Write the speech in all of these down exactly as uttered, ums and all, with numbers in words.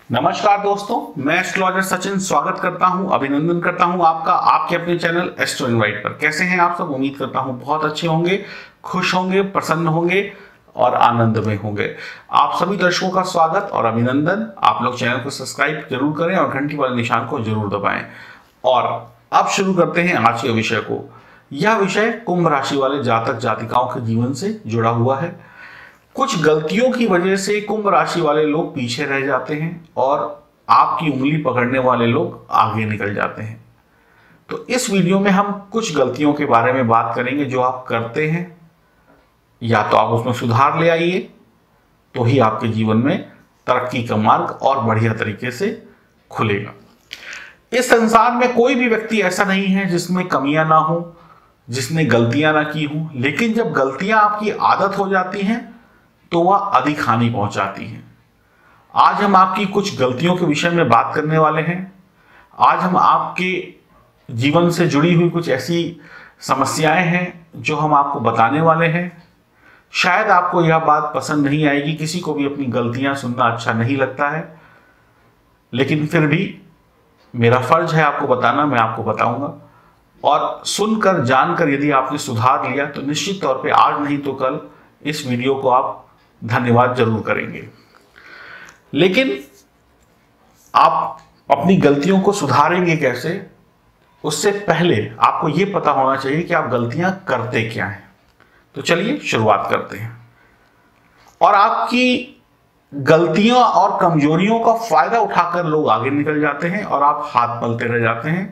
नमस्कार दोस्तों, मैं एस्ट्रोलॉजर सचिन स्वागत करता हूं, अभिनंदन करता हूं आपका आपके अपने चैनल एस्ट्रो इनवाइट पर। कैसे हैं आप सब? उम्मीद करता हूं बहुत अच्छे होंगे, खुश होंगे, प्रसन्न होंगे और आनंद में होंगे। आप सभी दर्शकों का स्वागत और अभिनंदन। आप लोग चैनल को सब्सक्राइब जरूर करें और घंटी वाले निशान को जरूर दबाएं। और अब शुरू करते हैं आज के विषय को। यह विषय कुंभ राशि वाले जातक जातिकाओं के जीवन से जुड़ा हुआ है। कुछ गलतियों की वजह से कुंभ राशि वाले लोग पीछे रह जाते हैं और आपकी उंगली पकड़ने वाले लोग आगे निकल जाते हैं। तो इस वीडियो में हम कुछ गलतियों के बारे में बात करेंगे जो आप करते हैं, या तो आप उसमें सुधार ले आइए तो ही आपके जीवन में तरक्की का मार्ग और बढ़िया तरीके से खुलेगा। इस संसार में कोई भी व्यक्ति ऐसा नहीं है जिसमें कमियां ना हो, जिसने गलतियां ना की हो, लेकिन जब गलतियां आपकी आदत हो जाती हैं तो वह अधिक हानि पहुंचाती हैं। आज हम आपकी कुछ गलतियों के विषय में बात करने वाले हैं। आज हम आपके जीवन से जुड़ी हुई कुछ ऐसी समस्याएं हैं जो हम आपको बताने वाले हैं। शायद आपको यह बात पसंद नहीं आएगी, किसी को भी अपनी गलतियां सुनना अच्छा नहीं लगता है, लेकिन फिर भी मेरा फर्ज है आपको बताना, मैं आपको बताऊंगा। और सुनकर जानकर यदि आपने सुधार लिया तो निश्चित तौर पे आज नहीं तो कल इस वीडियो को आप धन्यवाद जरूर करेंगे। लेकिन आप अपनी गलतियों को सुधारेंगे कैसे, उससे पहले आपको यह पता होना चाहिए कि आप गलतियां करते क्या हैं। तो चलिए शुरुआत करते हैं। और आपकी गलतियों और कमजोरियों का फायदा उठाकर लोग आगे निकल जाते हैं और आप हाथ मलते रह जाते हैं।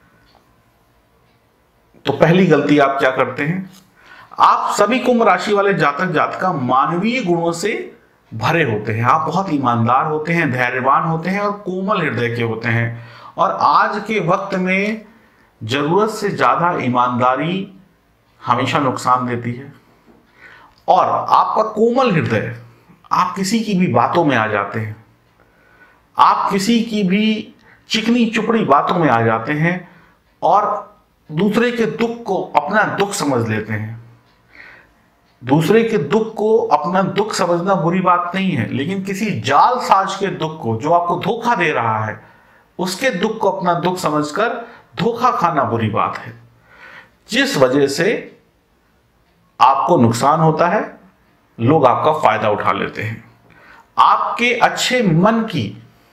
तो पहली गलती आप क्या करते हैं? आप सभी कुंभ राशि वाले जातक जातिका मानवीय गुणों से भरे होते हैं। आप बहुत ईमानदार होते हैं, धैर्यवान होते हैं और कोमल हृदय के होते हैं। और आज के वक्त में जरूरत से ज्यादा ईमानदारी हमेशा नुकसान देती है। और आपका कोमल हृदय, आप किसी की भी बातों में आ जाते हैं, आप किसी की भी चिकनी चुपड़ी बातों में आ जाते हैं और दूसरे के दुख को अपना दुख समझ लेते हैं। दूसरे के दुख को अपना दुख समझना बुरी बात नहीं है, लेकिन किसी जालसाज के दुख को, जो आपको धोखा दे रहा है, उसके दुख को अपना दुख समझकर धोखा खाना बुरी बात है, जिस वजह से आपको नुकसान होता है। लोग आपका फायदा उठा लेते हैं। आपके अच्छे मन की,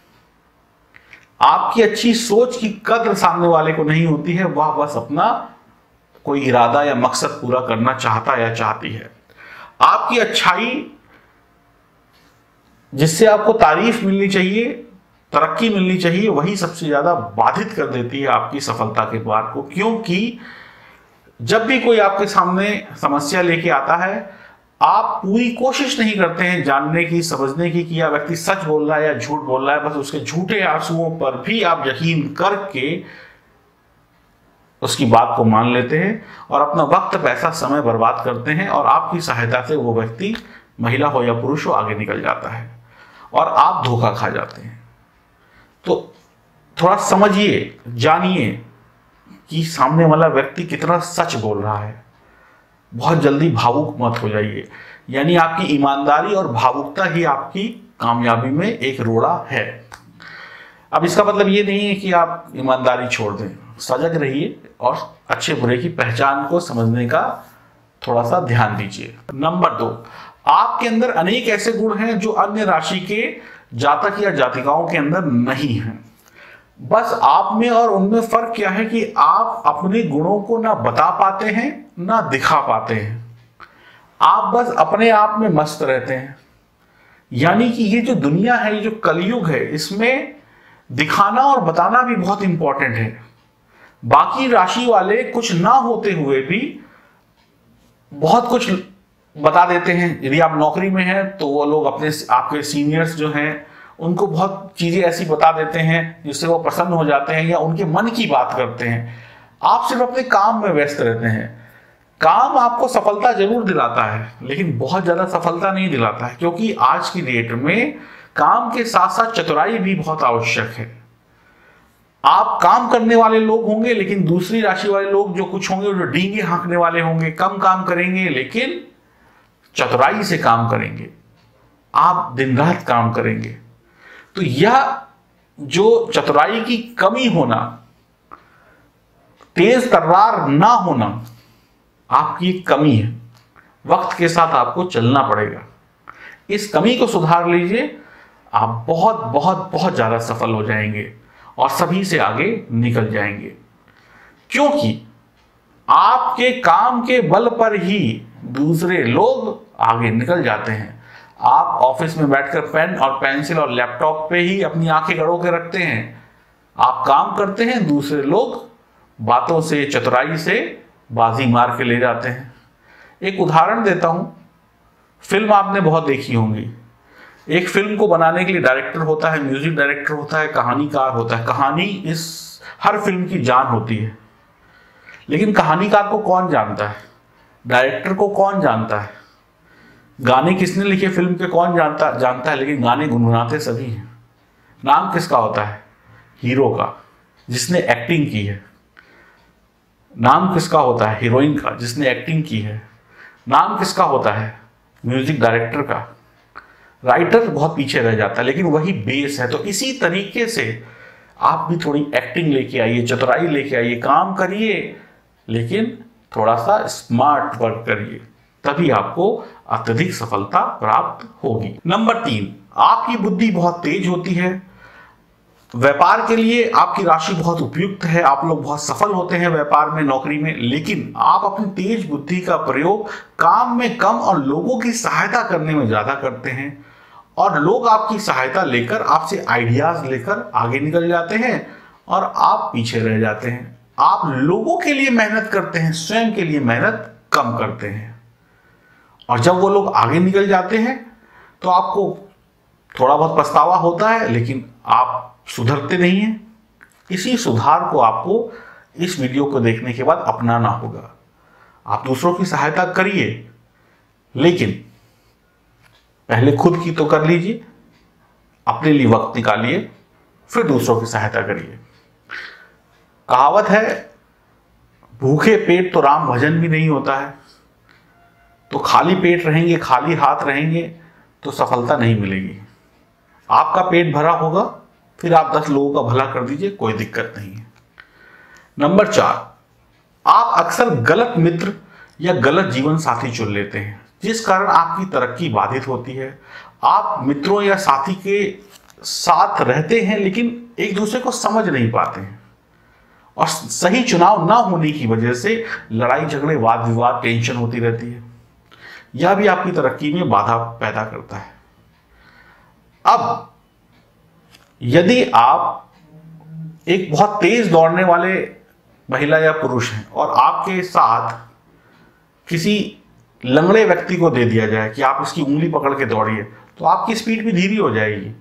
आपकी अच्छी सोच की कद्र सामने वाले को नहीं होती है। वह बस अपना कोई इरादा या मकसद पूरा करना चाहता या चाहती है। आपकी अच्छाई, जिससे आपको तारीफ मिलनी चाहिए, तरक्की मिलनी चाहिए, वही सबसे ज्यादा बाधित कर देती है आपकी सफलता के द्वार को। क्योंकि जब भी कोई आपके सामने समस्या लेके आता है, आप पूरी कोशिश नहीं करते हैं जानने की, समझने की कि यह व्यक्ति सच बोल रहा है या झूठ बोल रहा है। बस उसके झूठे आंसुओं पर भी आप यकीन करके उसकी बात को मान लेते हैं और अपना वक्त, पैसा, समय बर्बाद करते हैं। और आपकी सहायता से वो व्यक्ति, महिला हो या पुरुष हो, आगे निकल जाता है और आप धोखा खा जाते हैं। तो थोड़ा समझिए, जानिए कि सामने वाला व्यक्ति कितना सच बोल रहा है। बहुत जल्दी भावुक मत हो जाइए। यानी आपकी ईमानदारी और भावुकता ही आपकी कामयाबी में एक रोड़ा है। अब इसका मतलब ये नहीं है कि आप ईमानदारी छोड़ दें। सजग रहिए और अच्छे बुरे की पहचान को समझने का थोड़ा सा ध्यान दीजिए। नंबर दो, आपके अंदर अनेक ऐसे गुण हैं जो अन्य राशि के जातक या जातिकाओं के अंदर नहीं हैं। बस आप में और उनमें फर्क क्या है कि आप अपने गुणों को ना बता पाते हैं ना दिखा पाते हैं। आप बस अपने आप में मस्त रहते हैं। यानी कि ये जो दुनिया है, ये जो कलयुग है, इसमें दिखाना और बताना भी बहुत इंपॉर्टेंट है। बाकी राशि वाले कुछ ना होते हुए भी बहुत कुछ बता देते हैं। यदि आप नौकरी में हैं तो वो लोग अपने, आपके सीनियर्स जो हैं, उनको बहुत चीजें ऐसी बता देते हैं जिससे वो प्रसन्न हो जाते हैं या उनके मन की बात करते हैं। आप सिर्फ अपने काम में व्यस्त रहते हैं। काम आपको सफलता जरूर दिलाता है, लेकिन बहुत ज्यादा सफलता नहीं दिलाता है, क्योंकि आज की डेट में काम के साथ साथ चतुराई भी बहुत आवश्यक है। आप काम करने वाले लोग होंगे, लेकिन दूसरी राशि वाले लोग जो कुछ होंगे, जो डींगे हाँकने वाले होंगे, कम काम करेंगे लेकिन चतुराई से काम करेंगे। आप दिन रात काम करेंगे। तो यह जो चतुराई की कमी होना, तेज तर्रार ना होना आपकी एक कमी है। वक्त के साथ आपको चलना पड़ेगा। इस कमी को सुधार लीजिए, आप बहुत बहुत बहुत ज्यादा सफल हो जाएंगे और सभी से आगे निकल जाएंगे। क्योंकि आपके काम के बल पर ही दूसरे लोग आगे निकल जाते हैं। आप ऑफिस में बैठकर पेन और पेंसिल और लैपटॉप पे ही अपनी आंखें गड़ो के रखते हैं। आप काम करते हैं, दूसरे लोग बातों से, चतुराई से बाजी मार के ले जाते हैं। एक उदाहरण देता हूं, फिल्म आपने बहुत देखी होंगी। एक फिल्म को बनाने के लिए डायरेक्टर होता है, म्यूजिक डायरेक्टर होता है, कहानीकार होता है। कहानी इस हर फिल्म की जान होती है। लेकिन कहानीकार को कौन जानता है? डायरेक्टर को कौन जानता है? गाने किसने लिखे फिल्म के कौन जानता जानता है लेकिन गाने गुनगुनाते सभी हैं। नाम किसका होता है? हीरो का, जिसने एक्टिंग की है। नाम किसका होता है? हीरोइन का, जिसने एक्टिंग की है। नाम किसका होता है? म्यूजिक डायरेक्टर का। राइटर बहुत पीछे रह जाता है, लेकिन वही बेस है। तो इसी तरीके से आप भी थोड़ी एक्टिंग लेके आइए, चतुराई लेके आइए, काम करिए, लेकिन थोड़ा सा स्मार्ट वर्क करिए, तभी आपको अत्यधिक सफलता प्राप्त होगी। नंबर तीन, आपकी बुद्धि बहुत तेज होती है। व्यापार के लिए आपकी राशि बहुत उपयुक्त है। आप लोग बहुत सफल होते हैं व्यापार में, नौकरी में, लेकिन आप अपनी तेज बुद्धि का प्रयोग काम में कम और लोगों की सहायता करने में ज्यादा करते हैं। और लोग आपकी सहायता लेकर, आपसे आइडियाज लेकर आगे निकल जाते हैं और आप पीछे रह जाते हैं। आप लोगों के लिए मेहनत करते हैं, स्वयं के लिए मेहनत कम करते हैं। और जब वो लोग आगे निकल जाते हैं तो आपको थोड़ा बहुत पछतावा होता है, लेकिन आप सुधरते नहीं हैं। इसी सुधार को आपको इस वीडियो को देखने के बाद अपनाना होगा। आप दूसरों की सहायता करिए, लेकिन पहले खुद की तो कर लीजिए, अपने लिए वक्त निकालिए, फिर दूसरों की सहायता करिए। कहावत है, भूखे पेट तो राम भजन भी नहीं होता है। तो खाली पेट रहेंगे, खाली हाथ रहेंगे तो सफलता नहीं मिलेगी। आपका पेट भरा होगा, फिर आप दस लोगों का भला कर दीजिए, कोई दिक्कत नहीं है। नंबर चार, आप अक्सर गलत मित्र या गलत जीवन साथी चुन लेते हैं, जिस कारण आपकी तरक्की बाधित होती है। आप मित्रों या साथी के साथ रहते हैं, लेकिन एक दूसरे को समझ नहीं पाते हैं, और सही चुनाव ना होने की वजह से लड़ाई झगड़े, वाद विवाद, टेंशन होती रहती है। यह भी आपकी तरक्की में बाधा पैदा करता है। अब यदि आप एक बहुत तेज दौड़ने वाले महिला या पुरुष हैं और आपके साथ किसी लंगड़े व्यक्ति को दे दिया जाए कि आप उसकी उंगली पकड़ के दौड़िए, तो आपकी स्पीड भी धीमी हो जाएगी।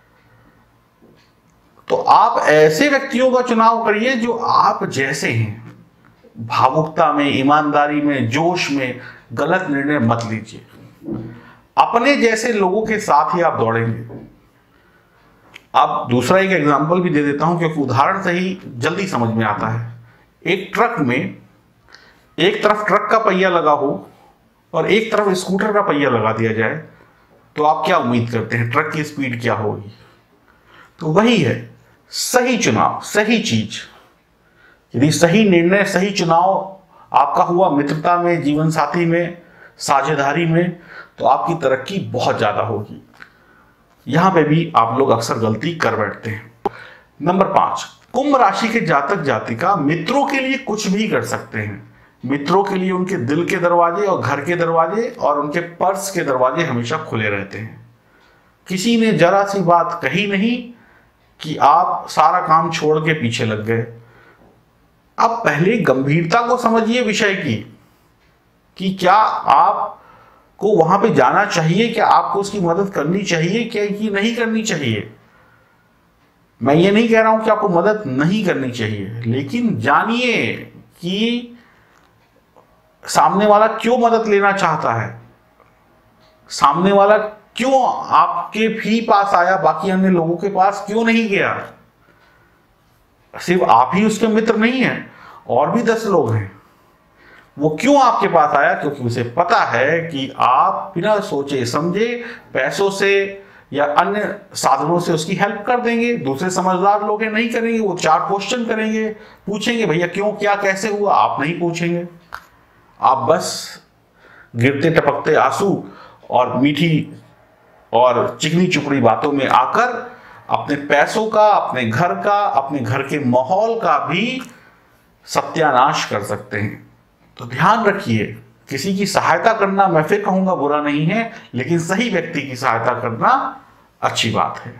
तो आप ऐसे व्यक्तियों का चुनाव करिए जो आप जैसे हैं। भावुकता में, ईमानदारी में, जोश में गलत निर्णय मत लीजिए। अपने जैसे लोगों के साथ ही आप दौड़ेंगे। अब दूसरा एक एग्जांपल भी दे देता हूं, क्योंकि उदाहरण से ही जल्दी समझ में आता है। एक ट्रक में एक तरफ ट्रक का पहिया लगा हो और एक तरफ स्कूटर का पहिया लगा दिया जाए, तो आप क्या उम्मीद करते हैं ट्रक की स्पीड क्या होगी? तो वही है, सही चुनाव, सही चीज। यदि सही निर्णय, सही चुनाव आपका हुआ मित्रता में, जीवन साथी में, साझेदारी में, तो आपकी तरक्की बहुत ज्यादा होगी। यहां पे भी आप लोग अक्सर गलती कर बैठते हैं। नंबर पांच, कुंभ राशि के जातक जातिका मित्रों के लिए कुछ भी कर सकते हैं। मित्रों के लिए उनके दिल के दरवाजे और घर के दरवाजे और उनके पर्स के दरवाजे हमेशा खुले रहते हैं। किसी ने जरा सी बात कही नहीं कि आप सारा काम छोड़ के पीछे लग गए। अब पहले गंभीरता को समझिए विषय की, कि क्या आपको वहां पे जाना चाहिए, क्या आपको उसकी मदद करनी चाहिए, क्या कि नहीं करनी चाहिए। मैं ये नहीं कह रहा हूं कि आपको मदद नहीं करनी चाहिए, लेकिन जानिए कि सामने वाला क्यों मदद लेना चाहता है, सामने वाला क्यों आपके भी पास आया, बाकी अन्य लोगों के पास क्यों नहीं गया। सिर्फ आप ही उसके मित्र नहीं हैं, और भी दस लोग हैं। वो क्यों आपके पास आया? क्योंकि उसे पता है कि आप बिना सोचे समझे पैसों से या अन्य साधनों से उसकी हेल्प कर देंगे। दूसरे समझदार लोग हैं, नहीं करेंगे, वो चार क्वेश्चन करेंगे, पूछेंगे भैया क्यों, क्या, कैसे हुआ, आप नहीं पूछेंगे। आप बस गिरते टपकते आंसू और मीठी और चिकनी चुपड़ी बातों में आकर अपने पैसों का, अपने घर का, अपने घर के माहौल का भी सत्यानाश कर सकते हैं। तो ध्यान रखिए, किसी की सहायता करना मैं फिर कहूंगा बुरा नहीं है, लेकिन सही व्यक्ति की सहायता करना अच्छी बात है।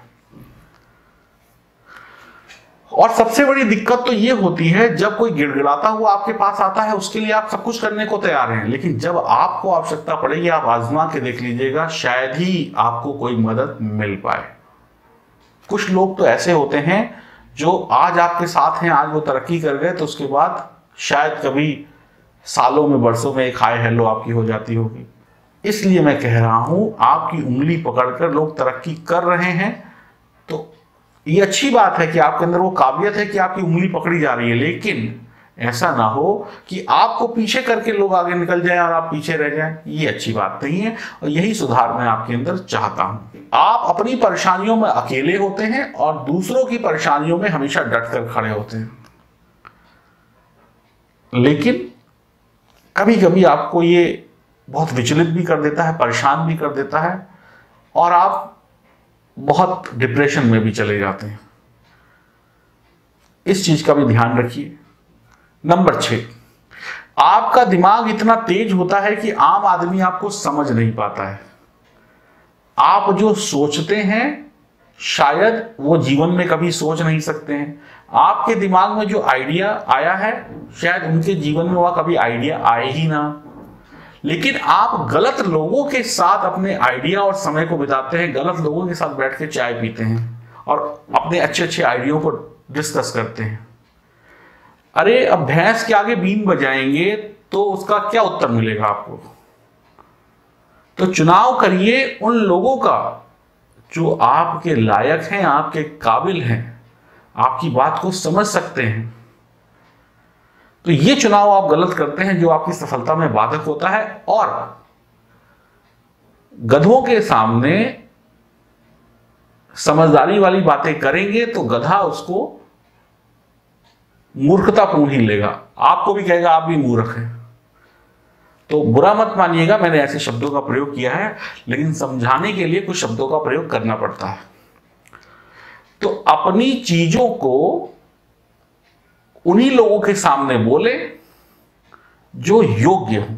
और सबसे बड़ी दिक्कत तो यह होती है जब कोई गिड़गिड़ाता हुआ आपके पास आता है, उसके लिए आप सब कुछ करने को तैयार हैं, लेकिन जब आपको आवश्यकता पड़ेगी आप आजमा के देख लीजिएगा, शायद ही आपको कोई मदद मिल पाए। कुछ लोग तो ऐसे होते हैं जो आज आपके साथ हैं, आज वो तरक्की कर गए, तो उसके बाद शायद कभी सालों में, बरसों में एक हाय हेलो आपकी हो जाती होगी। इसलिए मैं कह रहा हूं, आपकी उंगली पकड़कर लोग तरक्की कर रहे हैं तो ये अच्छी बात है कि आपके अंदर वो काबिलियत है कि आपकी उंगली पकड़ी जा रही है, लेकिन ऐसा ना हो कि आपको पीछे करके लोग आगे निकल जाएं और आप पीछे रह जाएं। ये अच्छी बात नहीं है और यही सुधार मैं आपके अंदर चाहता हूं। आप अपनी परेशानियों में अकेले होते हैं और दूसरों की परेशानियों में हमेशा डट कर खड़े होते हैं, लेकिन कभी कभी आपको ये बहुत विचलित भी कर देता है, परेशान भी कर देता है और आप बहुत डिप्रेशन में भी चले जाते हैं। इस चीज का भी ध्यान रखिए। नंबर छह, आपका दिमाग इतना तेज होता है कि आम आदमी आपको समझ नहीं पाता है। आप जो सोचते हैं शायद वो जीवन में कभी सोच नहीं सकते हैं। आपके दिमाग में जो आइडिया आया है शायद उनके जीवन में वह कभी आइडिया आए ही ना। लेकिन आप गलत लोगों के साथ अपने आइडिया और समय को बिताते हैं, गलत लोगों के साथ बैठ के चाय पीते हैं और अपने अच्छे अच्छे आइडिया को डिस्कस करते हैं। अरे अब भैंस के आगे बीन बजाएंगे तो उसका क्या उत्तर मिलेगा आपको? तो चुनाव करिए उन लोगों का जो आपके लायक हैं, आपके काबिल हैं, आपकी बात को समझ सकते हैं। तो ये चुनाव आप गलत करते हैं जो आपकी सफलता में बाधक होता है। और गधों के सामने समझदारी वाली बातें करेंगे तो गधा उसको मूर्खतापूर्ण ही लेगा, आपको भी कहेगा आप भी मूर्ख हैं। तो बुरा मत मानिएगा, मैंने ऐसे शब्दों का प्रयोग किया है, लेकिन समझाने के लिए कुछ शब्दों का प्रयोग करना पड़ता है। तो अपनी चीजों को उन्हीं लोगों के सामने बोले जो योग्य हो।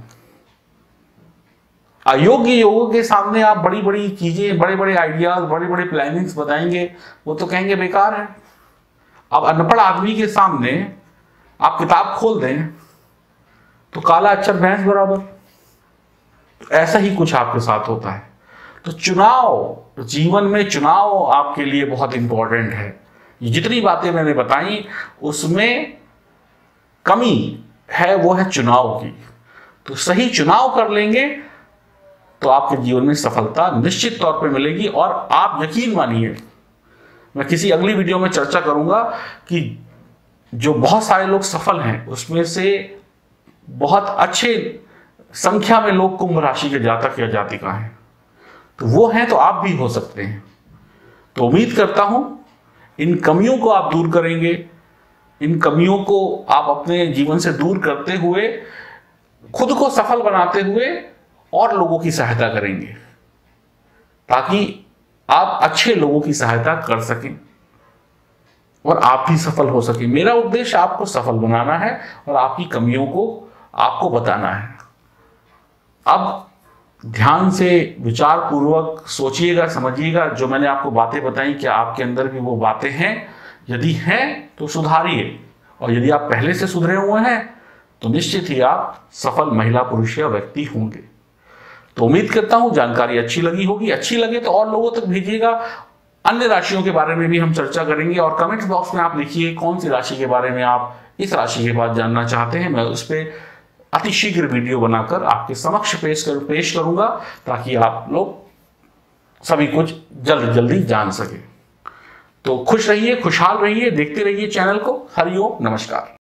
अयोग्य लोगों के सामने आप बड़ी बड़ी चीजें, बड़े बड़े आइडियाज, बड़े बड़े प्लानिंग्स बताएंगे, वो तो कहेंगे बेकार है। अब अनपढ़ आदमी के सामने आप किताब खोल दें तो काला अक्षर भैंस बराबर। तो ऐसा ही कुछ आपके साथ होता है। तो चुनाव, जीवन में चुनाव आपके लिए बहुत इंपॉर्टेंट है। ये जितनी बातें मैंने बताई उसमें कमी है वो है चुनाव की। तो सही चुनाव कर लेंगे तो आपके जीवन में सफलता निश्चित तौर पे मिलेगी। और आप यकीन मानिए, मैं किसी अगली वीडियो में चर्चा करूंगा कि जो बहुत सारे लोग सफल हैं उसमें से बहुत अच्छे संख्या में लोग कुंभ राशि के जातक या जातिका हैं। तो वो हैं तो आप भी हो सकते हैं। तो उम्मीद करता हूं इन कमियों को आप दूर करेंगे, इन कमियों को आप अपने जीवन से दूर करते हुए खुद को सफल बनाते हुए और लोगों की सहायता करेंगे ताकि आप अच्छे लोगों की सहायता कर सकें और आप भी सफल हो सकें। मेरा उद्देश्य आपको सफल बनाना है और आपकी कमियों को आपको बताना है। अब ध्यान से विचार पूर्वक सोचिएगा, समझिएगा, जो मैंने आपको बातें बताई क्या आपके अंदर भी वो बातें हैं? यदि हैं तो सुधारिए, और यदि आप पहले से सुधरे हुए हैं तो निश्चित ही आप सफल महिला, पुरुष या व्यक्ति होंगे। तो उम्मीद करता हूं जानकारी अच्छी लगी होगी। अच्छी लगे तो और लोगों तक भेजिएगा। अन्य राशियों के बारे में भी हम चर्चा करेंगे और कमेंट बॉक्स में आप लिखिए कौन सी राशि के बारे में आप इस राशि के बाद जानना चाहते हैं। मैं उस पर अतिशीघ्र वीडियो बनाकर आपके समक्ष पेश कर पेश करूंगा ताकि आप लोग सभी कुछ जल्द जल्दी जान सके। तो खुश रहिए, खुशहाल रहिए, देखते रहिए चैनल को। हरिओम, नमस्कार।